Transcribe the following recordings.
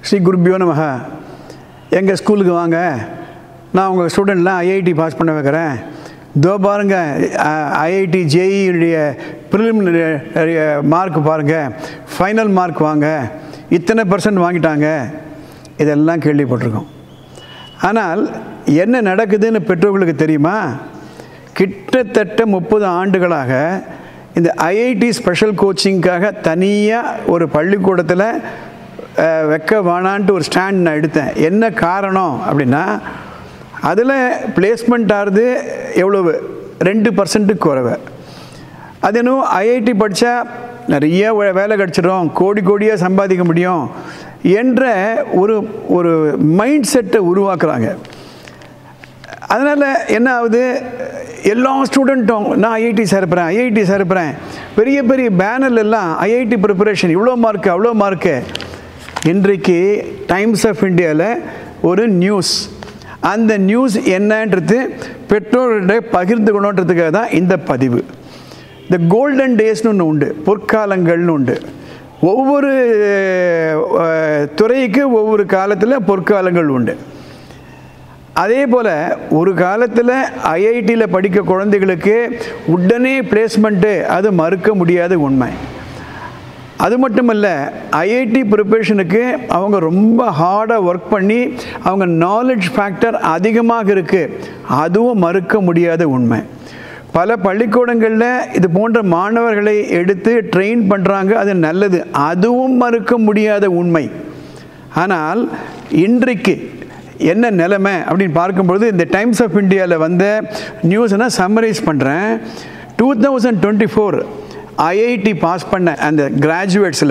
ஸ்ரீ குருபியோ நமஹ. எங்கள் ஸ்கூலுக்கு வாங்க, நான் உங்கள் ஸ்டூடெண்ட்லாம் ஐஐடி பாஸ் பண்ண வைக்கிறேன். இதோ பாருங்கள், ஐஐடி ஜேஇயுடைய ப்ரிலிமினரி மார்க் பாருங்கள், ஃபைனல் மார்க் வாங்க, இத்தனை % வாங்கிட்டாங்க, இதெல்லாம் கேள்விப்பட்டிருக்கோம். ஆனால் என்ன நடக்குதுன்னு பெற்றோர்களுக்கு தெரியுமா? கிட்டத்தட்ட 30 ஆண்டுகளாக இந்த ஐஐடி ஸ்பெஷல் கோச்சிங்காக தனியாக ஒரு பள்ளிக்கூடத்தில் வைக்க வேணான்ட்டு ஒரு ஸ்டாண்ட் நான் எடுத்தேன். என்ன காரணம் அப்படின்னா, அதில் பிளேஸ்மெண்ட் ஆகுது எவ்வளவு, 2% குறைவு. அது இன்னும் ஐஐடி படித்தா நிறைய வேலை கிடச்சிடும், கோடி கோடியாக சம்பாதிக்க முடியும் என்ற ஒரு மைண்ட் செட்டை உருவாக்குறாங்க. அதனால் என்ன ஆகுது, எல்லா ஸ்டூடெண்ட்டும் நான் ஐஐடி சேர்ப்பேன், பெரிய பெரிய பேனர்ல எல்லாம் ஐஐடி ப்ரிப்பரேஷன், இவ்வளோ மார்க்கு அவ்வளோ மார்க்கு. இன்றைக்கு டைம்ஸ் ஆஃப் இந்தியாவில் ஒரு நியூஸ், அந்த நியூஸ் என்னன்றது பெற்றோர்களிட பகிர்ந்துக்கணுன்றதுக்காக தான் இந்த பதிவு. இந்த கோல்டன் டேஸ்னு ஒன்று உண்டு, பொற்காலங்கள்னு உண்டு. ஒவ்வொரு துறைக்கு ஒவ்வொரு காலத்தில் பொற்காலங்கள் உண்டு. அதே போல் ஒரு காலத்தில் ஐஐடியில் படிக்க குழந்தைகளுக்கு உடனே பிளேஸ்மெண்ட்டு, அது மறுக்க முடியாத உண்மை. அது மட்டும் இல்லை, ஐஐடி ப்ரிப்பரேஷனுக்கு அவங்க ரொம்ப ஹார்டாக ஒர்க் பண்ணி அவங்க நாலேஜ் ஃபேக்டர் அதிகமாக இருக்குது, அதுவும் மறுக்க முடியாத உண்மை. பல பள்ளிக்கூடங்களில் இது போன்ற மாணவர்களை எடுத்து ட்ரெயின் பண்ணுறாங்க, அது நல்லது, அதுவும் மறுக்க முடியாத உண்மை. ஆனால் இன்றைக்கு என்ன நிலைமை அப்படின்னு பார்க்கும்பொழுது, இந்த டைம்ஸ் ஆஃப் இந்தியாவில் வந்த நியூஸை நான் சம்மரைஸ் பண்ணுறேன். 2024 ஐஐடி பாஸ் பண்ண அந்த கிராஜுவேட்ஸில்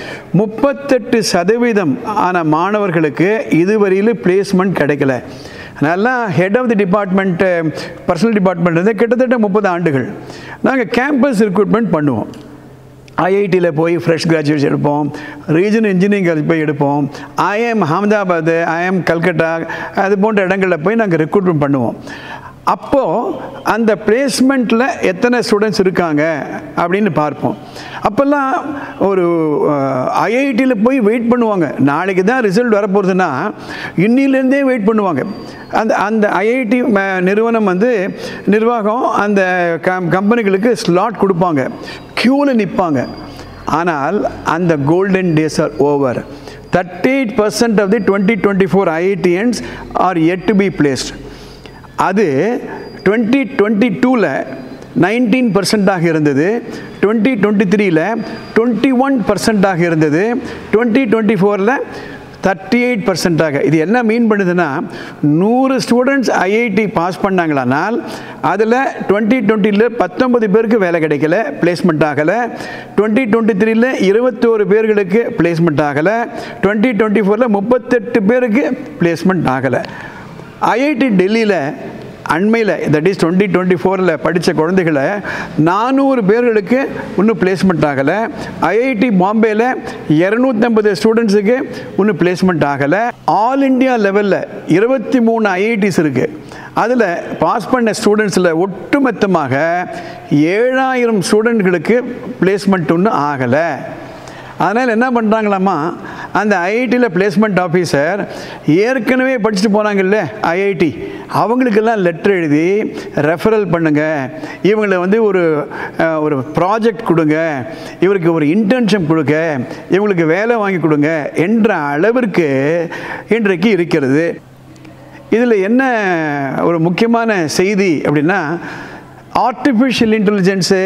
38% ஆன மாணவர்களுக்கு இதுவரையில் பிளேஸ்மெண்ட் கிடைக்கல. அதனால் head of the department, personal department வந்து கிட்டத்தட்ட 30 ஆண்டுகள் நாங்கள் கேம்பஸ் ரெக்ரூட்மெண்ட் பண்ணுவோம். ஐஐடியில் போய் ஃப்ரெஷ் கிராஜுவேட்ஸ் எடுப்போம், ரீஜனல் இன்ஜினியரிங் போய் எடுப்போம், ஐஎம் அகமதாபாத், ஐஎம் கல்கட்டா, அது போன்ற இடங்களில் போய் நாங்கள் ரெக்ரூட்மெண்ட் பண்ணுவோம். அப்போது அந்த பிளேஸ்மெண்ட்டில் எத்தனை ஸ்டூடெண்ட்ஸ் இருக்காங்க அப்படின்னு பார்ப்போம். அப்போல்லாம் ஒரு ஐஐடியில் போய் வெயிட் பண்ணுவாங்க, நாளைக்கு தான் ரிசல்ட் வரப்போகிறதுன்னா இன்னிலேருந்தே வெயிட் பண்ணுவாங்க. அந்த ஐஐடி நிறுவனம் வந்து நிர்வாகம் அந்த கம்பெனிகளுக்கு ஸ்லாட் கொடுப்பாங்க, க்யூவில் நிற்பாங்க. ஆனால் அந்த golden days are over. 38% of the 2024 IITians are yet to be placed. அது 2022ல் 19% இருந்தது, 2023ல் 21% இருந்தது, 2024ல் 38%. இது என்ன மீன் பண்ணுதுன்னா, 100 ஸ்டூடெண்ட்ஸ் ஐஐடி பாஸ் பண்ணாங்களானால் அதில் 2020ல் 19 பேருக்கு வேலை கிடைக்கல, பிளேஸ்மெண்ட் ஆகலை. 2023ல் 21 பேர்களுக்கு பிளேஸ்மெண்ட் ஆகலை. 2024ல் 38 பேருக்கு பிளேஸ்மெண்ட் ஆகலை. ஐஐடி டெல்லியில் அண்மையில், தட் இஸ் 2024ல் படித்த குழந்தைகளை 400 பேர்களுக்கு இன்னும் பிளேஸ்மெண்ட் ஆகலை. ஐஐடி பாம்பேயில் 250 ஸ்டூடெண்ட்ஸுக்கு இன்னும் பிளேஸ்மெண்ட் ஆகலை. ஆல் இண்டியா லெவலில் 23 ஐஐடிஸ் இருக்குது. அதில் பாஸ் பண்ண ஸ்டூடெண்ட்ஸில் ஒட்டுமொத்தமாக 7000 ஸ்டூடெண்ட்களுக்கு பிளேஸ்மெண்ட் ஒன்றும் ஆகலை. அதனால் என்ன பண்ணுறாங்களாம்மா, அந்த ஐஐடியில் பிளேஸ்மெண்ட் ஆஃபீஸர் ஏற்கனவே படிச்சுட்டு போனாங்கல்ல ஐஐடி, அவங்களுக்கெல்லாம் லெட்டர் எழுதி ரெஃபரல் பண்ணுங்கள், இவங்களை வந்து ஒரு ப்ராஜெக்ட் கொடுங்க, இவருக்கு ஒரு இன்டர்ன்ஷிப் கொடுங்க, இவங்களுக்கு வேலை வாங்கி கொடுங்க என்ற அளவிற்கு இன்றைக்கு இருக்கிறது. இதில் என்ன ஒரு முக்கியமான செய்தி அப்படின்னா, ஆர்டிஃபிஷியல் இன்டெலிஜென்ஸு,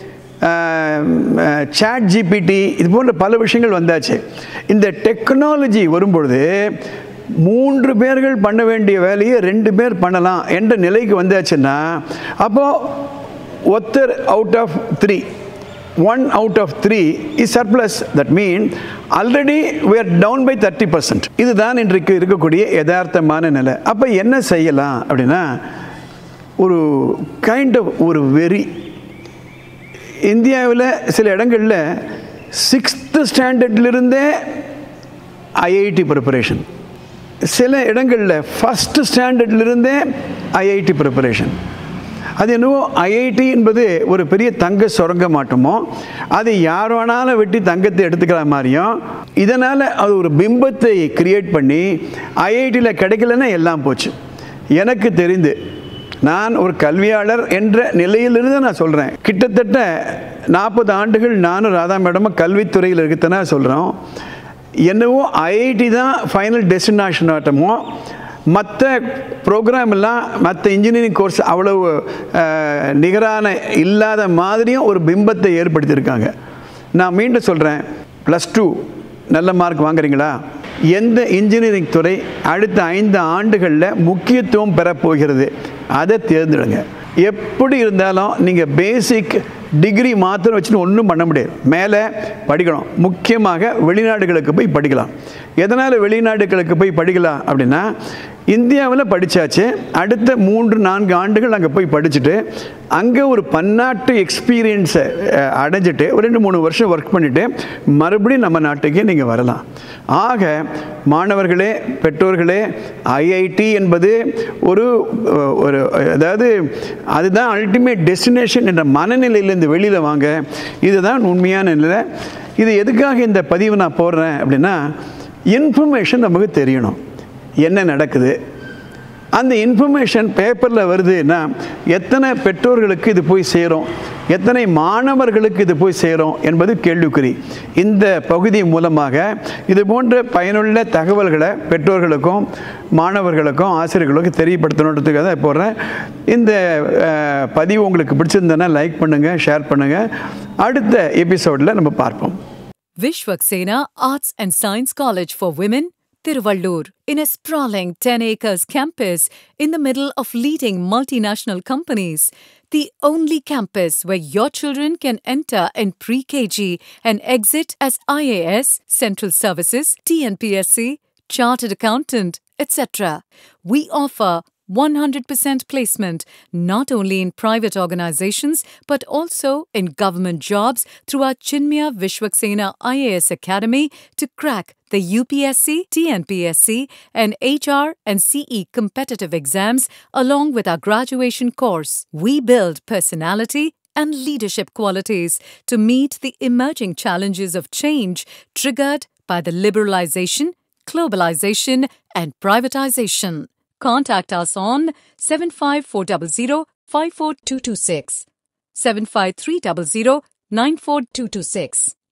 சாட் ஜிபிடி, இது போன்ற பல விஷயங்கள் வந்தாச்சு. இந்த டெக்னாலஜி வரும்பொழுது 3 பேர்கள் பண்ண வேண்டிய வேலையை 2 பேர் பண்ணலாம் என்ற நிலைக்கு வந்தாச்சுன்னா, அப்போது ஒருத்தர் out of 3, 1 out of 3 is surplus. That means already we are down by 30%. இதுதான் இன்றைக்கு இருக்கக்கூடிய யதார்த்தமான நிலை. அப்போ என்ன செய்யலாம் அப்படின்னா, ஒரு கைண்ட் ஆஃப் ஒரு வெறி. இந்தியாவில் சில இடங்களில் 6th ஸ்டாண்டர்ட்லேருந்தே ஐஐடி ப்ரிப்பரேஷன், சில இடங்களில் 1st ஸ்டாண்டர்ட்லேருந்தே ஐஐடி ப்ரிப்பரேஷன். அது என்னவோ ஐஐடி என்பது ஒரு பெரிய தங்க சுரங்க மாட்டோமோ, அது யார் வேணாலும் வெட்டி தங்கத்தை எடுத்துக்கிற மாதிரியும், இதனால் அது ஒரு பிம்பத்தை கிரியேட் பண்ணி ஐஐடியில் கிடைக்கலன்னா எல்லாம் போச்சு. எனக்கு தெரிந்து நான் ஒரு கல்வியாளர் என்ற நிலையிலிருந்து நான் சொல்கிறேன். கிட்டத்தட்ட 40 ஆண்டுகள் நானும் ராதா மேடமும் கல்வித்துறையில் இருக்குதுன்னா சொல்கிறோம். என்னவோ ஐஐடி தான் ஃபைனல் டெஸ்டினேஷன் ஆட்டமோ, மற்ற ப்ரோக்ராம் எல்லாம் மற்ற இன்ஜினியரிங் கோர்ஸ் அவ்வளவு நிகரான இல்லாத மாதிரியும் ஒரு பிம்பத்தை ஏற்படுத்தியிருக்காங்க. நான் மீண்டும் சொல்கிறேன், +2 நல்ல மார்க் வாங்குறீங்களா? எந்த இன்ஜினியரிங் துறை அடுத்த 5 ஆண்டுகளில் முக்கியத்துவம் பெறப்போகிறது, அதை தேர்ந்தெடுங்க. எப்படி இருந்தாலும் நீங்கள் பேசிக் டிகிரி மாத்திரம் வச்சுட்டு ஒன்றும் பண்ண முடியாது. மேலே படிக்கணும். முக்கியமாக வெளிநாடுகளுக்கு போய் படிக்கலாம். எதனால் வெளிநாடுகளுக்கு போய் படிக்கலாம் அப்படின்னா, இந்தியாவில் படித்தாச்சு, அடுத்த 3-4 ஆண்டுகள் அங்கே போய் படிச்சுட்டு அங்கே ஒரு பன்னாட்டு எக்ஸ்பீரியன்ஸை அடைஞ்சிட்டு ஒரு 2-3 வருஷம் ஒர்க் பண்ணிவிட்டு மறுபடியும் நம்ம நாட்டுக்கே நீங்கள் வரலாம். ஆக மாணவர்களே, பெற்றோர்களே, ஐஐடி என்பது ஒரு அதாவது அதுதான் அல்டிமேட் டெஸ்டினேஷன் என்ற மனநிலையிலேருந்து வெளியில் வாங்க. இதுதான் உண்மையான நிலை. இது எதுக்காக இந்த பதிவு நான் போடுறேன் அப்படின்னா, இன்ஃபர்மேஷன் நமக்கு தெரியணும், என்ன நடக்குது. அந்த இன்ஃபர்மேஷன் பேப்பரில் வருதுன்னா எத்தனை பெற்றோர்களுக்கு இது போய் சேரும், எத்தனை மாணவர்களுக்கு இது போய் சேரும் என்பது கேள்விக்குறி. இந்த பகுதி மூலமாக இது போன்ற பயனுள்ள தகவல்களை பெற்றோர்களுக்கும் மாணவர்களுக்கும் ஆசிரியர்களுக்கும் தெரியப்படுத்தணுன்றதுக்காக தான் போடுறேன். இந்த பதிவு உங்களுக்கு பிடிச்சிருந்ததுன்னா லைக் பண்ணுங்கள், ஷேர் பண்ணுங்கள். அடுத்த எபிசோடில் நம்ம பார்ப்போம். Vishwaksena Arts and Science College for Women, Tiruvallur, in a sprawling 10 acres campus in the middle of leading multinational companies. The only campus where your children can enter in pre-KG and exit as IAS, Central Services, TNPSC, Chartered Accountant, etc. We offer 100% placement not only in private organizations but also in government jobs through our Chinmaya Vishwaksena IAS Academy to crack the UPSC, TNPSC and HR and CE competitive exams along with our graduation course. We build personality and leadership qualities to meet the emerging challenges of change triggered by the liberalization, globalization and privatization. Contact us on 75400 54226, 75300 94226.